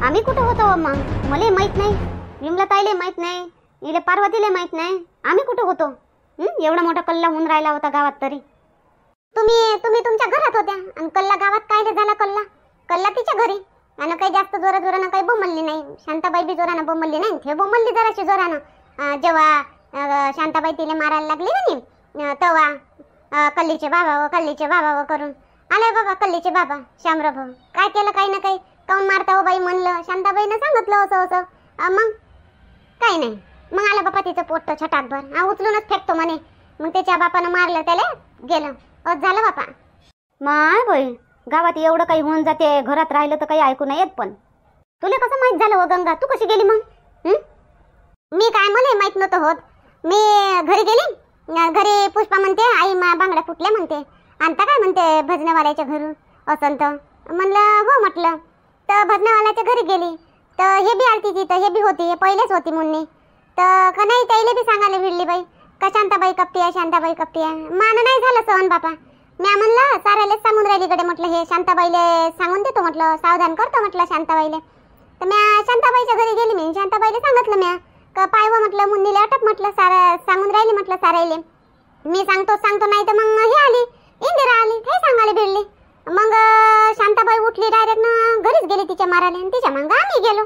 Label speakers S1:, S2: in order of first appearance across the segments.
S1: आम्ही कुठं होतो मग? मला माहित नाही, विमला ताईले माहित नाही, इले पार्वतीले माहित नाही, आम्ही कुठं होतो? एवढा मोठा कल्ला होऊन राहिला होता गावात तरी. तुम्ही तुमच्या घरात होत्या आणि कल्ला गावात काय झाला? कल्ला तिच्या घरी. आणि काही जास्त जोरानं काही बोंबलली नाही. शांताबाई बी जोरानं बोंबलली नाही, ते बोंबलली जराशी जोरानं. जेव्हा शांताबाई तिला मारायला लागली ना तेव्हा कल्लीचे बाबा करून आले बाबा. कल्लीचे बाबा शामराव भाऊ काय केलं? काही ना काही काऊन मारता हो बाई म्हणलं. शांताबाईनं सांगितलं असं मग काही नाही. मग आलं बापा तिचं पोट छटाकभर उचलूनच फेकतो म्हणे. मग त्याच्या बापानं मारलं, त्याला गेलं. झालं बापा. माय बाई, गावात एवढं काही होऊन जाते, घरात राहिलं तर काही ऐकू नाही येत. पण तुला कसं माहित झालं हो गंगा? तू कशी गेली मग? मी काय, मला माहित नव्हतं होत. मी घरी गेली. घरी पुष्पा म्हणते आई बांगड्या फुटल्या म्हणते. आणता काय म्हणते भजनावाल्याच्या घरून असं. तर म्हणलं हो म्हटलं. तर भजनावाल्याच्या घरी गेली तर हे बी आलती तिथं, हे बी होती, हे पहिलेच होती मुन्नी. तर का नाही त्याला बी सांगायला भिडली बाई का शांताबाई कपटी आहे. मान नाही झालं सहन बापा. मी म्हणलं साऱ्यालाच सांगून राहिली कडे म्हटलं हे शांताबाईले सांगून देतो म्हटलं, सावधान करतो म्हटलं शांताबाईले. तर मी शांताबाईच्या घरी गेली. मी शांताबाईला सांगितलं मी का पायव म्हटलं मुन्नीले अटक म्हटलं, सारा सांगून राहिली म्हटलं सारायले. मी सांगतो नाही तर मग हे आली इंदिरा आली, हे सांगायला भिडली. मग शांताबाई उठली डायरेक्ट ना घरीच गेली तिच्या मारायला आणि तिच्या मग आम्ही गेलो.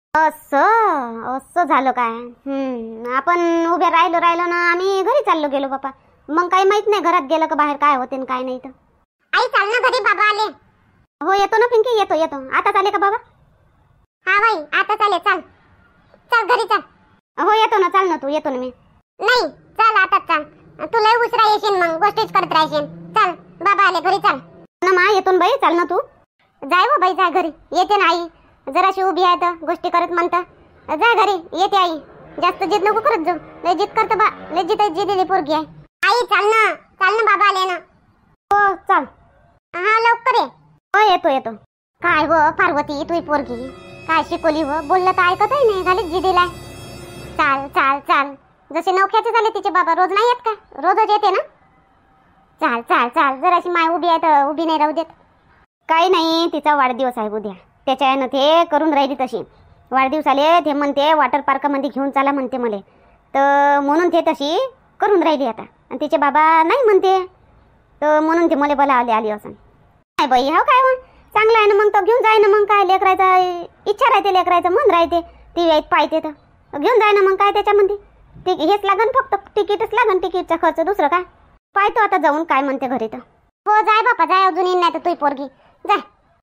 S1: असं झालं काय? आपण उभे राहिलो ना आम्ही घरी चाललो गेलो बापा. मग काही माहित नाही घरात गेलं का बाहेर काय होते आणि काय नाही. तर आई चाल ना घरी, बाबा आले. हो येतो ना पिंकी, येतो. आता चाले का बाबा? हा बाई आता चाले. चल घरी चल. हो येतो ना, चाल ना तू. येतो ना मी. नाही चल आता चाल, तुला उसरा येशील मग गोष्टीच करत राहशील. चल बाबा आले घरी, चल ना मा. येतो ना बाई, चाल ना तू. जाय हो बाई जा घरी. येते ना आई, जराशी उभी आहे तर गोष्टी करत म्हणता. जा घरी, येते आई. जास्त जिद नको करत जाऊ, लय जिद करत बा. लय जिद्दीली पोरगी आहे. आई चाल ना बाबा आले ना. हो चाल. हा लवकर ये. हो येतो. काय व पार्वती तुही पोरगी काय शिकवली व? बोललं तर ऐकतही नाही, घालीच जिदीला. चाल जसे नौख्याचे झाले तिचे बाबा. रोज नाही येत का? रोजच येते ना. चाल जराशी माय उभी आहे तर उभी नाही राहू देत. काही नाही, तिचा वाढदिवस आहे उद्या, त्याच्यानं ते करून राहिली तशी. वाढदिवसाले ते म्हणते वॉटर पार्कमध्ये घेऊन चाला म्हणते मला. तर म्हणून ते तशी करून राहिली आता. आणि तिचे बाबा नाही म्हणते तर म्हणून ते मला बोलावले आली असं. नाही बाई हो काय चांगलं आहे ना मग. तर घेऊन जाय ना मग. काय लेकरायचा इच्छा राहते, लेकरायचं मन राहते. टी व्ही पाहते तर घेऊन जाय ना मग. काय त्याच्यामध्ये हेच लागन, फक्त तिकीटच लागन. तिकीटचा खर्च दुसरं काय. पाहतो आता जाऊन काय म्हणते घरी. तर हो जाय बापा जाय, अजून येईन नाही तर तुही पोरगी जाय.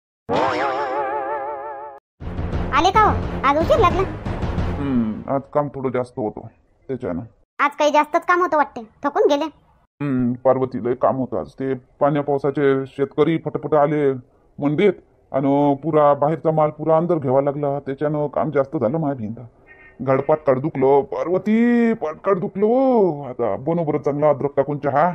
S1: आले का हो? आज उशीर लागला.
S2: आज काम थोडं जास्त होतं त्याच्यानं.
S1: आज काही जास्तच काम होतं वाटते, थकून गेले.
S2: पार्वतीला काम होतं आज. ते पाण्या पावसाचे शेतकरी फटाफट आले मंडीत आणि पुरा बाहेरचा माल पुरा अंदर घ्यावा लागला. त्याच्यानं काम जास्त झालं. माझ्या भिंता घडपाट दुखलो पार्वती, पाटकाट दुखलो. आता बनव चांगला अद्रक टाकून चहा.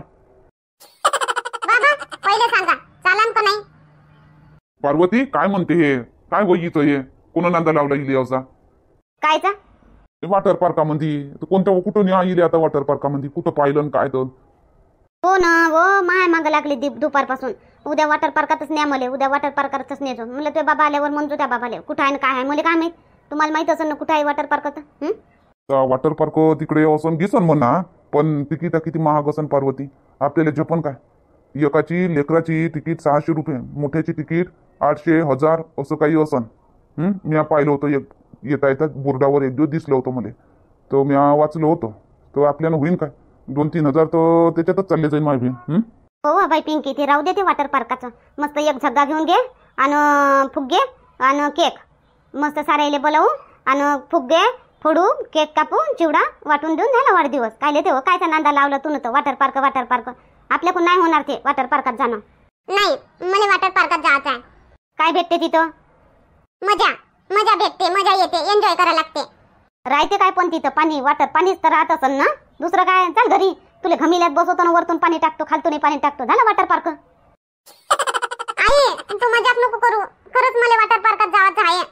S1: पहिले सांगा चालन का नाही?
S2: पार्वती काय म्हणते हे? काय होईचं हे? कोणा नांदा लावला इले असा?
S1: कायचा?
S2: वॉटर पार्कामध्ये कोणत्या कुठं येईल आता? वॉटर पार्कामध्ये कुठं पाहिलं काय? तर
S1: हो ना हो, माय माग लागली दुपारपासून. उद्या वॉटर पार्कातच न्या मला, उद्या वॉटर पार्कातच नेतो म्हणलं. ते बाबा आल्यावर म्हणतो त्या बाबाले कुठं आहे ना काय आहे मला काय माहित. तुम्हाला माहित असेल ना कुठं आहे वॉटर पार्क?
S2: वॉटर पार्क तिकडे असन दिसन म्हणा, पण तिकीट किती महाग असन पार्वती. आपल्याला जपन काय? एकाची लेकराची तिकीट 600 रुपये, मोठ्याची तिकीट 800 1000 असं काही असन. मी पाहिलं होतं येता बोर्डावर एक दिवस दिसलं होतं मला. तर मी वाचलं होतं. तर आपल्याला होईन काय 2-3 हजार तर त्याच्यातच चालले जाईल माझी.
S1: हो बाई पिंकी, ते राहू दे ते वॉटर पार्काचं. मस्त एक झग्गा घेऊन घे आणि फुगे आणि केक मस्त सारायले बोलावू आणि फुगे फोडू, केक कापून चिवडा वाटून देऊन झाला वाढदिवस. काय ते कायचा नांदा लावला तू तर? वॉटर पार्क आपल्याकडून नाही होणार ते वॉटर पार्कात जाणं. नाही मला वॉटर पार्कात जायचं आहे. काय भेटते तिथं? मजा भेटते, मजा येते, एन्जॉय करायला लागते. राहते काय पण तिथं? पाणीच तर राहत असेल ना, दुसरं काय? चाल घरी, तुला घमिल्यात बसवतो ना, वरतून पाणी टाकतो, खालतून पाणी टाकतो, झालं वॉटर पार्क. आई तू मजाक नको करू, खरंच मला वॉटर पार्कात जायचं आहे.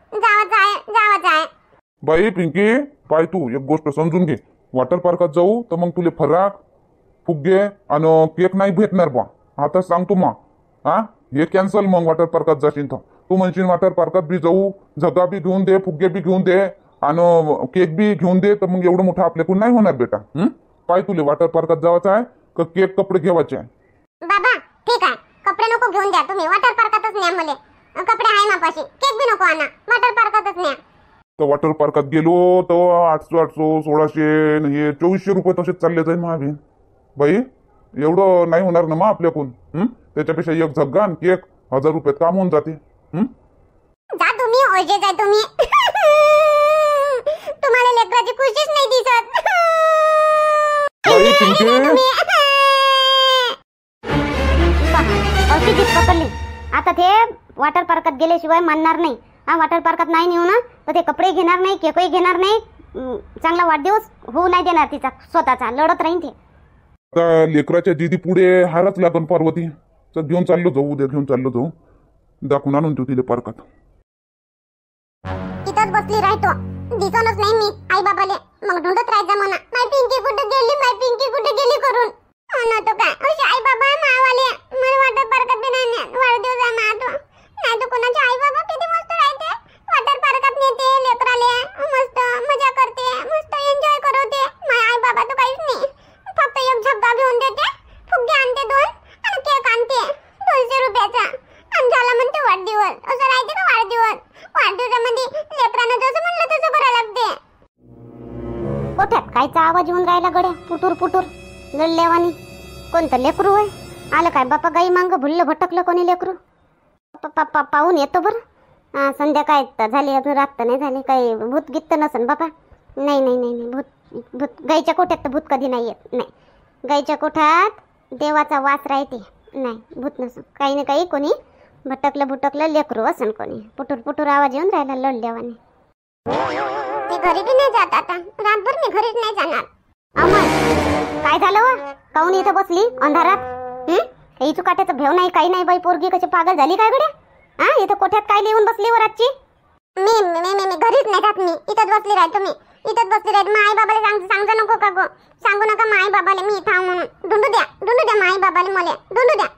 S2: बाई पिंकी पाय, तू एक गोष्ट समजून घे. वॉटर पार्कात जाऊ तर मग तुले फराक, फुगे आणि केक नाही भेटणार बा. आता सांगतो मग. हे कॅन्सल. मग वॉटर पार्कात जाशील तर तू म्हणशील वॉटर पार्कात बी जाऊ, झगा बी घेऊन दे, फुगे बी घेऊन दे आणि केक बी घेऊन दे, तर मग एवढं मोठं आपल्याकडून नाही होणार बेटा. पाय तुले वॉटर पार्कात जायचं आहे का केक कपडे घेवायचे आहे?
S3: बाबा ठीक आहे, कपडे नको घेऊन द्या तुम्ही, वॉटर पार्कातच न्या मला. कपडे आहे मापाशी, केक बी नको आणा, वॉटर पार्कातच न्या.
S2: तर वॉटर पार्कात गेलो तर 800 1600 आणि हे 2400 रुपये तसेच चालले जाईल महाबीन. बाई एवढं नाही होणार ना मग आपल्याकडून. त्याच्यापेक्षा एक झग्गा आणि केक 1000 रुपयात काम होऊन जाते.
S3: जा तुम्ही, ओझे जा तुम्ही. तुम्हाला लेकराची खुशीच नाही दिसत.
S2: बाई पिंके,
S1: अशी जीत पकडली. आता ते वॉटर पार्कात गेल्याशिवाय मानणार नाही. हा वॉटर पार्कात नाही नेऊ ना तर ते कपडे घेणार नाही, केकही घेणार नाही, चांगला वाढदिवस होऊ नाही देणार तिचा स्वतःचा. लढत राहीन ते.
S2: आता लेकराच्या जिदी पुढे हारच लागन पार्वती. तर घेऊन चाललो जाऊ, उद्या घेऊन चाललो जाऊ, दाखवून आणून देऊ तिला पार्कात.
S3: इथंच बसली राहतो, दिसतच नाही मी आई बाबाले. मग ढूंढत राहायचं म्हणा, माय पिंकी कुठे गेली, माय पिंकी कुठे गेली करून. म्हणतो काय असे आई बाबा मावाले मला वॉटर पार्कात बी नाही नेत. वाढदिवस आहे माझा, नाही तर कोणाचे आई बाबा किती मस्त राहते, वॉटर पार्कात नेते लेकराले, मस्त मजा करते, मस्त एन्जॉय करवते. माझे आई बाबा तर काहीच नाही, फक्त एक झग्गा घेऊन देते, फुगे आणते 2 आणि केक आणते 200 रुपयाचा आणि झाला म्हणते वाढदिवस. असं राहते का वाढदिवस? वाढदिवसामध्ये लेकरांना जसं म्हणलं तसं करायला लागते.
S1: कोठ्यात कायचा आवाज येऊन राहिला गड्या, पुटूर पुटूर लढल्यावानी. कोणतं लेकरू आहे? आलं काय बापा गाई मांग भुललं भटकलं कोणी लेकरू? पाहून येतो बरं. संध्याकाळ तर झाली, अजून रात तर नाही झाली. काही भूत गीत नसन बापा. नाही नाही नाही नाही, भूत भूत गाईच्या कोठ्यात तर भूत कधी नाही येत. नाही, गाईच्या कोठ्यात देवाचा वास राहते. नाही, भूत नसन. काही ना काही कोणी भटकलं भुटकलं लेकरू असन कोणी. पुटूर पुटूर आवाज येऊन राहिला लढल्यावानी.
S3: मी घरी बी नाही जात आता, रातभर मी घरीच नाही जाणार.
S1: अमर काय झालं वा? काऊन इथं बसली अंधारात? काही चुकाट्याचं भेव नाही, काही नाही. बाई पोरगी कशी पागल झाली काय गड्या? इथं कोठ्यात काय लिहून बसली वर आजची?
S3: मी मी मी घरीच नाही जात, मी इथंच बसली राहतो. मी इथंच बसली राहतो. माई बाबाला सांगू नको का गो? सांगू नका माई बाबाला मी इथं आहो म्हणून. ढूंढू द्या माई बाबाला, मला ढूंढू द्या.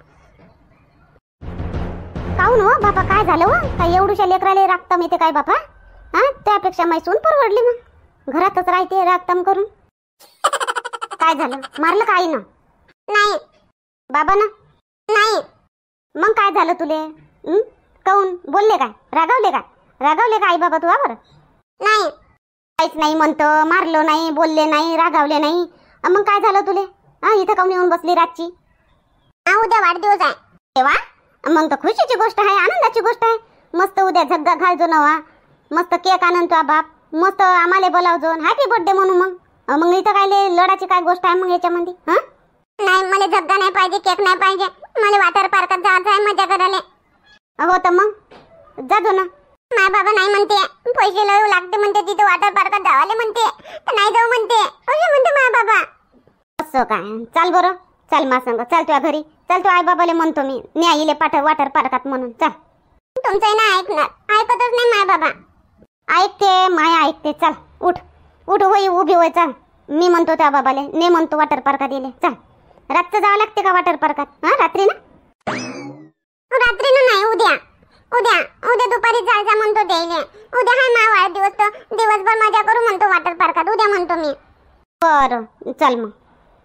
S1: काऊन हो बाबा, काय झालं वा? काय एवढूशा लेकराले राखतम येते काय बापा? त्यापेक्षा मैसून परवडली. मग घरातच राहते राखतम करून. काय झालं? मारलं का आईनं?
S3: नाही
S1: बाबा ना?
S3: नाही.
S1: मग काय झालं तुले? काऊन बोलले काय? रागावले का आई बाबा तुझ्यावर?
S3: नाही
S1: काहीच नाही म्हणतं, मारलं नाही, बोलले नाही, रागावले नाही. मग काय झालं तुले? इथं काऊन येऊन बसली रातची?
S3: उद्या वाढदिवस आहे.
S1: तेव्हा मग तर खुशीची गोष्ट आहे, आनंदाची गोष्ट आहे. मस्त उद्या झग्गा घालजो नवा, मस्त केक आणून तुझा बाप, मस्त आम्हाला बोलावजो, हॅपी बर्थडे म्हणून. मग इथं काय लढाची काय गोष्ट आहे मग याच्यामध्ये?
S3: नाही, मला झग्गा नाही पाहिजे, केक नाही पाहिजे. मला वॉटर पार्कात जायचं आहे मजा करायला.
S1: हो तर मग जातो ना.
S3: माय बाबा नाही म्हणते, पैसे लय लागते म्हणते, तिथे वॉटर पार्कात जावाले म्हणते, तर नाही जाऊ म्हणते. असे म्हणते माय बाबा.
S1: असं काय? चाल बरं, चल मा संग, चल तुझ्या घरी, चल. तू आई बाबाले म्हणतो मी न्यायले पाठव वॉटर पार्कात म्हणून. चल.
S3: तुमचं नाही ऐकणार, ऐकतच नाही माय बाबा.
S1: ऐकते माया, ऐकते. चल उठ उठ, होई उभी होय. चल, मी म्हणतो त्या बाबाले ने म्हणतो वॉटर पार्कात येले. चल. रातचं जावं लागते का वॉटर पार्कात? रात्री ना?
S3: रात्री ना नाही, उद्या उद्या उद्या दुपारी जायचा म्हणतो द्यायले. उद्या हाय मा वाढदिवस, तर दिवसभर मजा करू म्हणतो वॉटर पार्कात. उद्या म्हणतो मी.
S1: बरं चल मग.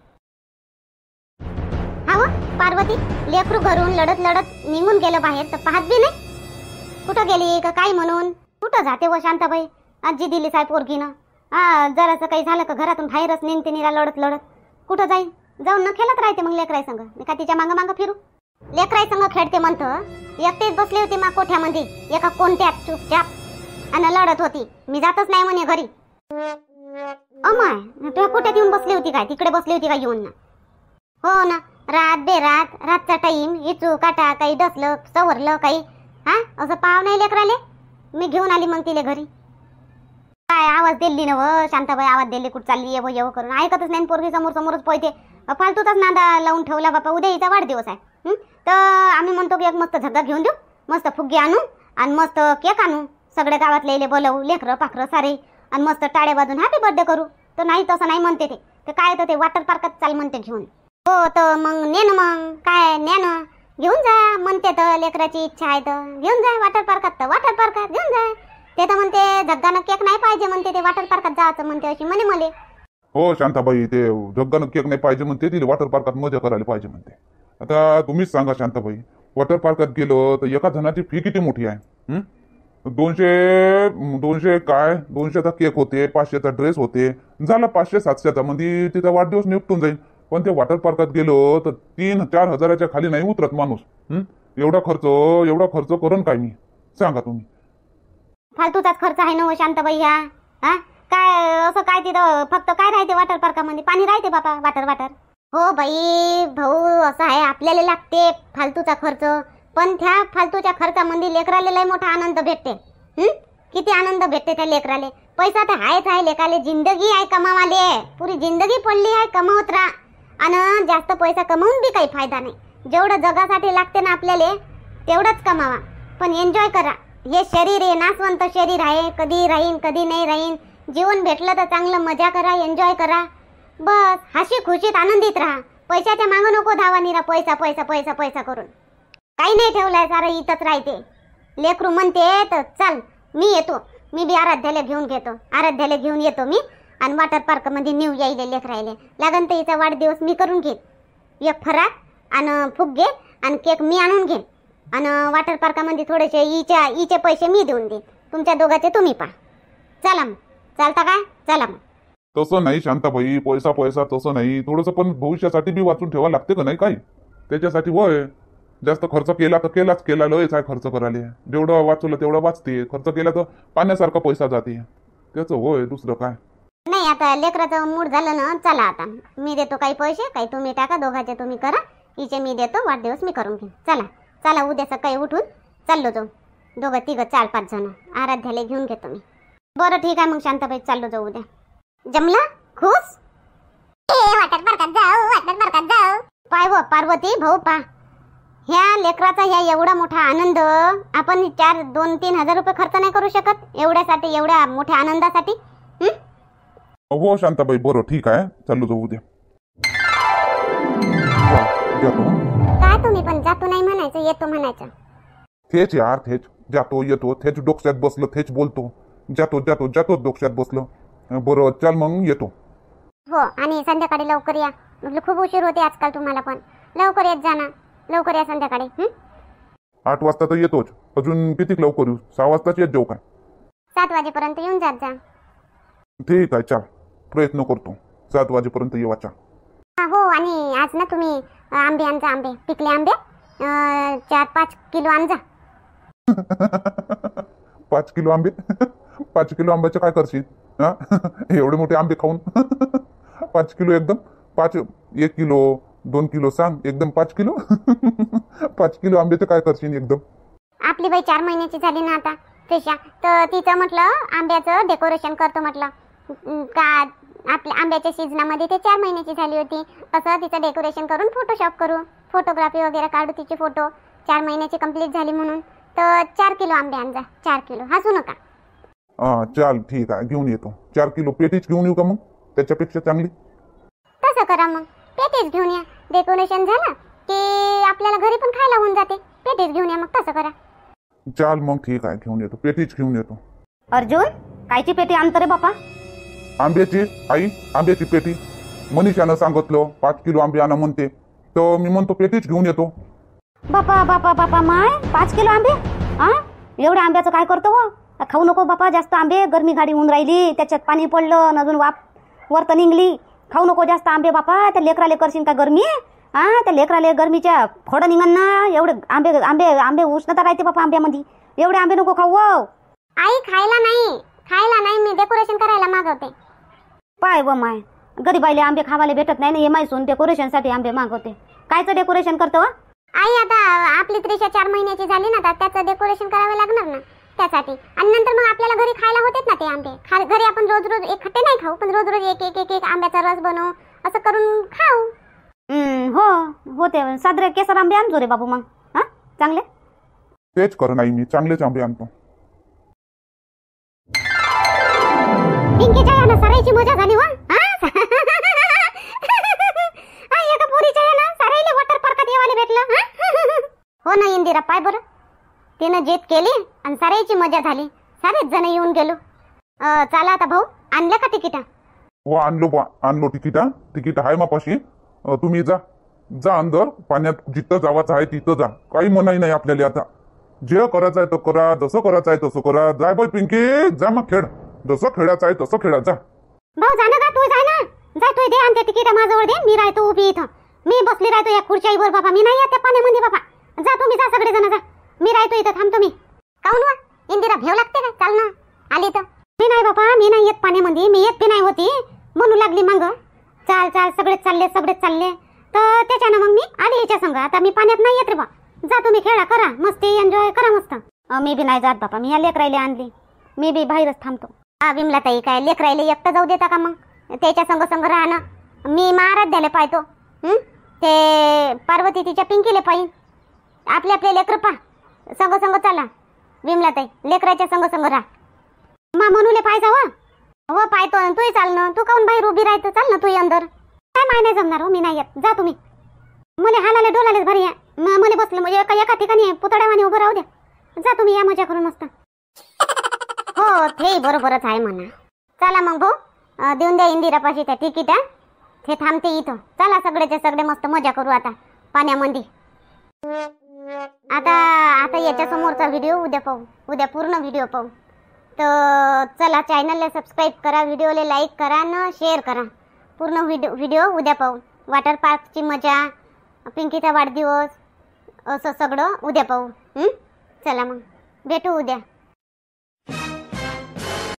S1: हा पार्वती, लेकरू घरून लढत लढत निघून गेलं बाहेर, तर पाहत बी नाही कुठं गेली का काय म्हणून. कुठं जाते व शांताबाई? आजी दिली साहेब पोरगीनं. जरासं काही झालं का घरातून बाहेरच निघते निरा लढत लढत. कुठं जाईल? जाऊन न खेळत राहते मग लेकराई संग. मी का तिच्या मागं मागं फिरू? लेकराई संग खेळते म्हणतं. एकटीच बसली होती मा कोठ्यामध्ये एका कोणत्यात चुपचाप आणि लढत होती. मी जातच नाही म्हणे घरी. अमाय, तुझ्या कोठ्यात येऊन बसली होती काय? तिकडे बसली होती का येऊन? ना हो ना, रात बेरात, रातचा टाईम, इचू काटा काही डसलं सवरलं काही असं पाव नाही लेकराले. मी घेऊन आली मग तिले घरी. काय आवाज दिली ना व शांताबाई, आवाज दिली कुठं चालली येव येव करून. ऐकतच नाही, पोरगी समोर समोरच पळते. फालतूचाच नादा लावून ठेवला बापा. उद्या हिचा वाढदिवस आहे, तर आम्ही म्हणतो की एक मस्त झग्गा घेऊन देऊ, मस्त फुगे आणू आणि मस्त केक आणू, सगळे गावातले बोलवू, लेकरं पाखरं सारे, आणि मस्त टाळे वाजून हॅपी बर्थडे करू. तर नाही तसं नाही म्हणते ते काय तर ते वॉटर पार्कात चाल म्हणते घेऊन. हो तर मग ने ना, मग काय ने ना, घेऊन जा म्हणते तर लेकराची इच्छा आहे तर घेऊन जा वॉटर पार्कात तर वॉटर पार्कात घेऊन जा. ते तर म्हणते जग्गानं केक नाही पाहिजे म्हणते ते वॉटर पार्कात जायचं म्हणते अशी म्हणे मले.
S2: हो शांताबाई, ते जग्गानं केक नाही पाहिजे म्हणते, तिला वॉटर पार्कात मजा करायला पाहिजे म्हणते. आता तुम्हीच सांगा शांताबाई, वॉटर पार्कात गेलो तर एका जणाची फी किती मोठी आहे? 200 काय 200चा केक होते, 500चा ड्रेस होते, झाला 500-700चा म्हणजे तिचा वाढदिवस निपटून जाईल. पण ते वॉटर पार्कात गेलो तर 3-4 हजाराच्या खाली नाही उतरत माणूस. एवढा खर्च करून काय मी सांगा तुम्ही?
S1: फालतूचाच खर्च आहे ना हो शांताबाई ह्या. हा काय असं काय तिथं फक्त काय राहते वॉटर पार्कामध्ये? पाणी राहते बापा, वाटर. हो बाई भाऊ, असं आहे आपल्याला लागते फालतूचा खर्च, पण त्या फालतूच्या खर्चामध्ये लेकराला लय मोठा आनंद भेटते. किती आनंद भेटते त्या लेकराले. पैसा तर आहेच आहे, लेकाले जिंदगी आहे कमावाले, पुरी जिंदगी पडली आहे कमावत राहा. आणि जास्त पैसा कमावून बी काही फायदा नाही. जेवढं जगासाठी लागते ना आपल्याला तेवढंच कमावा, पण एन्जॉय करा. हे शरीर आहे नासवंत शरीर आहे, कधी राहीन कधी नाही राहीन. जीवन भेटलं तर चांगलं मजा करा, एन्जॉय करा, बस हसी खुशीत आनंदित राहा. पैशाच्या मागं नको धावा निरा पैसा पैसा पैसा पैसा करून. काही नाही ठेवलंय, सारं इथंच राहते. लेकरू म्हणते तर चल मी येतो, मी बी आराध्याला घेऊन येतो मी, आणि वॉटर पार्क मध्ये नेऊ यायले लेकरायले. लागन तर हिचा वाढदिवस मी करून घेईन. एक फराक आणि फुगे आणि केक मी आणून घेईन, आणि वॉटर पार्कामध्ये थोडेसे इचे पैसे मी देऊन देईन. तुमच्या दोघांचे तुम्ही पहा. चला मग, चालता काय? चला मग.
S2: तसं नाही शांताबाई, पैसा तसं नाही. थोडंसं पण भविष्यासाठी बी वाचून ठेवा लागते का नाही काही? त्याच्यासाठी वय जास्त खर्च केला तर केला लयच आहे खर्च करायला. जेवढं वाचवलं तेवढं वाचते, खर्च केला तर पाण्यासारखा पैसा जाते. त्याचं होय, दुसरं काय
S1: नाही. आता लेकराचं मूड झालं ना, चला आता मी देतो काही पैसे, काही तुम्ही टाका, दोघांचे तुम्ही करा, हिचे मी देतो, वाढदिवस मी करून घेईन. चला उद्या सकाळी उठून चाललो जाऊ, दोघं तिघं 4-5 जण. आराध्याला घेऊन घेतो मी. बरं ठीक आहे मग शांताबाई, चाललो जाऊ उद्या. जमला? खुश?
S3: वॉटर पार्कात जाऊ.
S1: पाय व पार्वती भाऊ पा, ह्या लेकराचा ह्या एवढा मोठा आनंद आपण 2-3 हजार रुपये खर्च नाही करू शकत एवढ्यासाठी, एवढ्या मोठ्या आनंदासाठी.
S2: हो शांताबाई, बरं ठीक आहे, चाललो जाऊ उद्या. जातो.
S1: काय तुम्ही पण जातो नाही म्हणायचं, येतो म्हणायचं.
S2: तेच यार, तेच जातो येतो, तेच डोक्यात बसलं, तेच बोलतो. जातो डोक्यात बसलं. बरं चल मग येतो.
S1: हो, आणि संध्याकाळी लवकर या, म्हटलं खूप उशीर होते आजकाल तुम्हाला, पण लवकर येत जाना, लवकर या संध्याकाळी.
S2: 8 वाजता तर येतोच, अजून किती लवकर येऊ? 6 वाजताच येत जाऊ काय?
S1: 7 वाजेपर्यंत येऊन जात जा.
S2: ठीक आहे, चाल, प्रयत्न करतो 7 वाजेपर्यंत येवाचा.
S1: हो, आणि आज ना तुम्ही आंबे आणजा, आंबे पिकले आंबे 4-5 किलो आणजा.
S2: 5 किलो आंबे? 5 किलो आंब्याचे काय करशील? हा एवढे मोठे आंबे खाऊन 5 किलो एकदम? 1 किलो 2 किलो सांग, एकदम 5 किलो? 5 किलो आंबे तर काय करशील एकदम?
S1: आपली बाई 4 महिन्याची झाली ना आता पेशा, तर तिचं म्हटलं आंब्याचं डेकोरेशन करतो म्हटलं. का आपल्या आंब्याच्या सीजनामध्ये ते 4 महिन्याची झाली होती, असं तिचं डेकोरेशन करून फोटोशॉप करू, फोटोग्राफी वगैरे काढू तिचे फोटो. 4 महिन्याची कंप्लीट झाली म्हणून. तर 4 किलो आंबे आणजा, 4 किलो, हसू नका.
S2: चाल ठीक आहे, घेऊन येतो. 4 किलो पेटीच घेऊन येऊ का मग? त्याच्यापेक्षा चांगली
S1: तसं करा मग, पेटीच घेऊन या. डेकोरेशन झालं की आपल्याला घरी पण खायला होऊन जाते. पेटीच घेऊन या मग, तसं करा.
S2: चाल मग ठीक आहे, घेऊन येतो, पेटीच घेऊन येतो.
S1: अर्जुन, कायची पेटी आणतो रे बापा?
S2: आंब्याची आई, आंब्याची पेटी. मनीषानं सांगितलं 5 किलो आंबे आणा म्हणते, तर मी म्हणतो पेटीच घेऊन येतो.
S1: बापा माय 5 किलो आंबे? एवढ्या आंब्याचं काय करतो हो? खाऊ नको बापा जास्त आंबे, गरमी गाडी होऊन राहिली, त्याच्यात पाणी पडलं, अजून वाप वर तर निघली. खाऊ नको जास्त आंबे बापा, त्या लेकराले करशील का गरमी? त्या लेकराले गरमीच्या फोडं निघन ना. एवढे आंबे आंबे आंबे उष्णता राहते बापा आंब्यामध्ये, एवढे आंबे नको खाऊ. आई खायला नाही, मी डेकोरेशन करायला मागवते. पाय व माय, गरीबाईले आंबे खावायला भेटत नाही ना, हे माहिसून डेकोरेशनसाठी आंबे मागवते. कायचं डेकोरेशन करतो आई? आता आपली त्रिशा 4 महिन्याची झाली ना, तर त्याचं डेकोरेशन करावं लागणार ना त्यासाठी. आणि नंतर मग आपल्याला घरी खायला होतेच ना ते आंबे. घरी आपण रोज एकटे नाही खाऊ, पण रोज एक आंब्याचा रस बनवू, असं करून खाऊ. हो होते. सादरे केसर आंबे आणतो रे बाबू मग, चांगले.
S2: तेच कर नाही, मी चांगलेच आंबे आणतो.
S1: पिंकीच्या यानं सारायची मजा झाली वा. एका पोरीच्या यानं सारायला वॉटर पार्कात येवायला भेटलं. साऱ्यानं जेत केली आणि साऱ्याची मजा झाली. सारेच जण येऊन गेलो. चला आता भाऊ, आणल्या का तिकीट?
S2: हो आणलो बा, आणलो तिकीट. तिकीट आहे मापाशी. तुम्ही जा अंदर. पाण्यात जिथं जावाचं आहे तिथं जा. काही मनाई नाही आपल्याला. आता जे करायचं आहे तर करा, जसं करायचं आहे तसं करा. जाय बाई पिंकी, जा मग खेळ. जसं खेळायचं आहे तसं खेळा. जा
S1: भाऊ, जा ना का, तू जाय ना. जा तू, दे आणते तिकीट माझ्याजवळ दे. मी राहतो उभी इथं. मी बसली राहतो या खुर्च्यावर बाबा. मी नाही येत त्या पाण्यामध्ये बाबा. जा तुम्ही, जा सगळे जण जा. मी राहतो इथं, थांबतो मी.
S3: काऊन वा इंदिरा, भेव लागते का? चाल ना, आली तर.
S1: मी नाही बाबा, मी नाही येत पाण्यामध्ये. मी येत बी नाही होती, म्हणू लागली मग. चाल चाल, सगळेच चालले. तर त्याच्यानं मग मी आली याच्या संग. आता मी पाण्यात नाही येत रे बा. जा तुम्ही, खेळा, करा मस्ती, एन्जॉय करा मस्त. मी बी नाही जात बाबा. मी या लेकरायले आणली. मी बी बाहेरच थांबतो. विमला ताई, काय लेकरायले एकटं जाऊ देता का? मग त्याच्या संग राहणं. मी महाराज पाहतो. ते पार्वती तिच्या पिंकीले पाहिन. आपले लेकर पा संग चला. विमला ताई, लेकराच्या संग राहा. मा म्हणूले पाहिजे. हो पाहतो. तूही चाल ना. तू काऊन बाहेर उभी राहतो? चाल ना तू अंदर. काय माय नाही जमणार हो, मी नाही येत. जा तुम्ही. मला हालाले डोलालेच भारी आहे. मला बसलं म्हणजे एका ठिकाणी पुतळ्यावानी उभं राहू द्या. जा तुम्ही, या मजा करून मस्त. हो, ते बरोबरच आहे म्हणा. चला मग भाऊ, देऊन द्या इंदिरापाशी त्या तिकीट. ते थांबते इथं. चला सगळेचे सगळे मस्त मजा करू आता पाण्यामध्ये. आता याच्या समोरचा व्हिडिओ उद्या पाहू. उद्या पूर्ण व्हिडिओ पाहू. तर चला, चॅनलला सबस्क्राईब करा, व्हिडिओला लाईक करा आणि शेअर करा. पूर्ण व्हिडिओ उद्या पाहू. वॉटर पार्कची मजा, पिंकीचा वाढदिवस, असं सगळं उद्या पाहू. चला मग, भेटू उद्या.